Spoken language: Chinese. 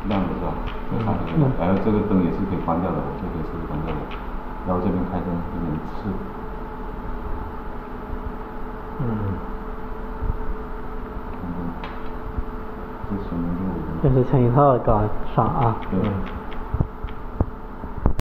亮的是吧？还有这个灯也是可以关掉的，这个也是关掉的。然后这边开灯有点刺。这前面就这是前一套搞上啊。 对。